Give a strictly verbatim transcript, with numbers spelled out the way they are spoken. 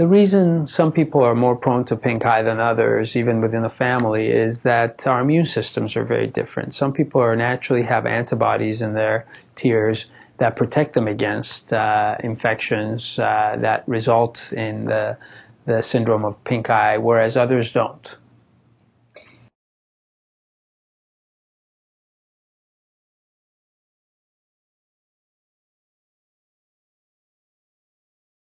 The reason some people are more prone to pink eye than others, even within the family, is that our immune systems are very different. Some people are naturally have antibodies in their tears that protect them against uh, infections uh, that result in the, the syndrome of pink eye, whereas others don't.